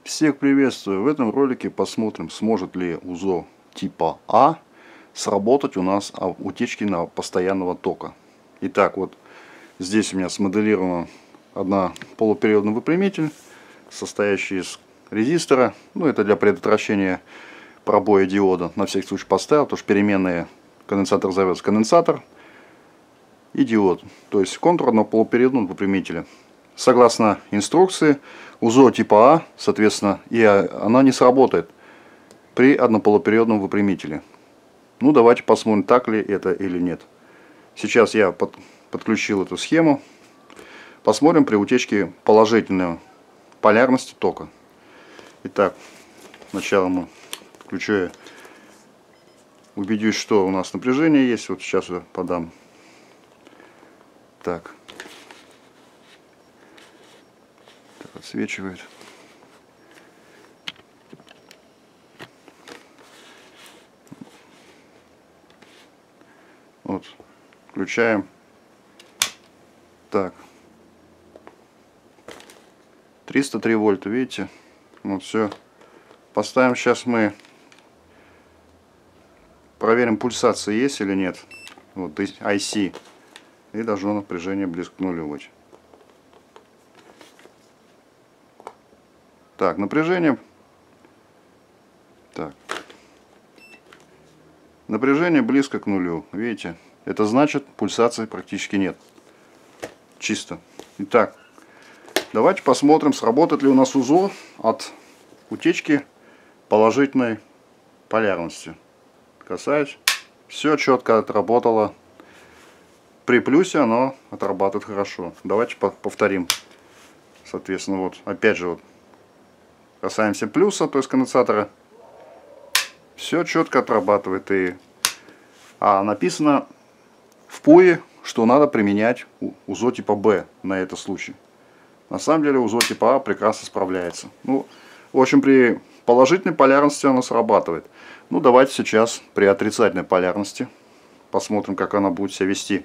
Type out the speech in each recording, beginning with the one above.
Всех приветствую! В этом ролике посмотрим, сможет ли УЗО типа А сработать у нас утечки на постоянного тока. Итак, вот здесь у меня смоделирована одна полупериодный выпрямитель, состоящий из резистора. Ну, это для предотвращения пробоя диода. На всякий случай поставил, потому что переменные конденсатор зовется конденсатор и диод. То есть контур одного полупериодного выпрямителя. Согласно инструкции, УЗО типа А, соответственно, она не сработает при однополупериодном выпрямителе. Ну, давайте посмотрим, так ли это или нет. Сейчас я подключил эту схему. Посмотрим при утечке положительной полярности тока. Итак, сначала мы включаю, убедюсь, что у нас напряжение есть. Вот сейчас я подам. Так. Отсвечивает. Вот, включаем. Так, 303 вольта, видите? Вот все. Поставим, сейчас мы проверим, пульсация есть или нет. Вот IC. И должно напряжение близко к нулю быть. Так, напряжение. Так. Напряжение близко к нулю. Видите? Это значит, пульсации практически нет. Чисто. Итак, давайте посмотрим, сработает ли у нас УЗО от утечки положительной полярности. Касаюсь. Все четко отработало. При плюсе оно отрабатывает хорошо. Давайте повторим. Соответственно, вот опять же вот. Касаемся плюса, то есть конденсатора. Все четко отрабатывает. Написано в ПУИ, что надо применять УЗО типа Б на этот случай. На самом деле УЗО типа А прекрасно справляется. Ну, в общем, при положительной полярности оно срабатывает. Ну, давайте сейчас при отрицательной полярности посмотрим, как она будет себя вести.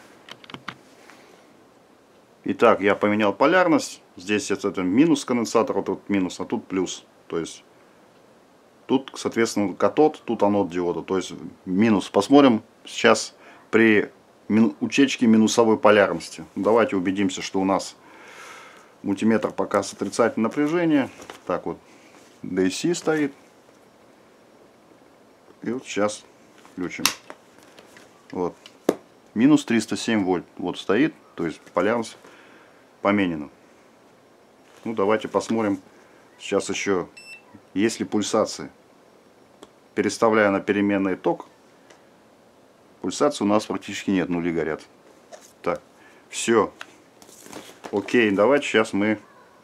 Итак, я поменял полярность. Здесь это минус конденсатор, вот тут минус, а тут плюс. То есть тут, соответственно, катод, тут анод диода. То есть минус. Посмотрим сейчас при утечке минусовой полярности. Давайте убедимся, что у нас мультиметр показывает отрицательное напряжение. Так вот, DC стоит. И вот сейчас включим. Вот. Минус 307 вольт. Вот стоит. То есть полярность поменяна. Ну, давайте посмотрим сейчас еще, есть ли пульсации. Переставляя на переменный ток, пульсации у нас практически нет, нули горят. Так, все. Окей, давайте сейчас мы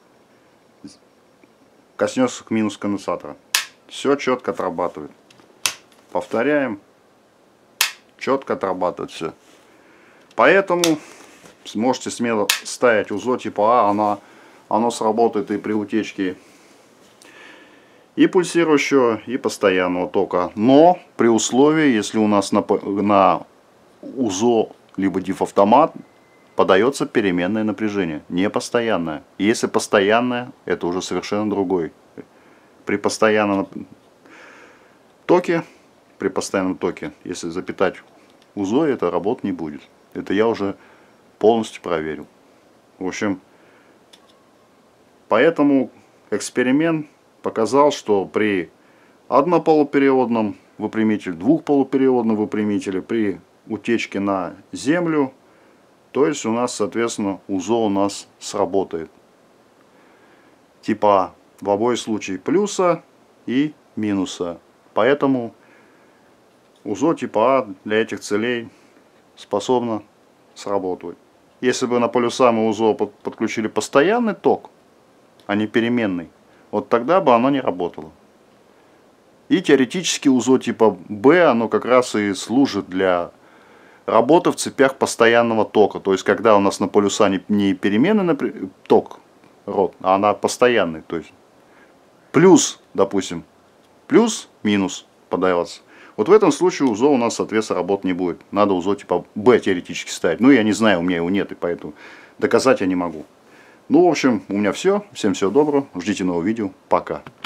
коснемся к минус конденсатора. Все четко отрабатывает. Повторяем. Четко отрабатывает все. Поэтому сможете смело ставить УЗО типа А, оно сработает и при утечке и пульсирующего, и постоянного тока. Но при условии, если у нас на УЗО либо дифавтомат подается переменное напряжение, не постоянное. Если постоянное, это уже совершенно другой. При постоянном токе, если запитать УЗО, это работать не будет. Это я уже полностью проверил. В общем, поэтому эксперимент показал, что при однополупериодном выпрямителе, двухполупериодном выпрямителе, при утечке на землю, то есть у нас, соответственно, УЗО у нас сработает. Типа А в обоих случаях плюса и минуса. Поэтому УЗО типа А для этих целей способна сработать. Если бы на полюса мы УЗО подключили постоянный ток, а не переменный, вот тогда бы оно не работало. И теоретически УЗО типа Б, оно как раз и служит для работы в цепях постоянного тока. То есть, когда у нас на полюса не переменный ток, а она постоянный. То есть, плюс, допустим, плюс-минус подается. Вот в этом случае УЗО у нас, соответственно, работать не будет. Надо УЗО типа Б теоретически ставить. Ну, я не знаю, у меня его нет, и поэтому доказать я не могу. Ну, в общем, у меня все. Всем всего доброго. Ждите нового видео. Пока.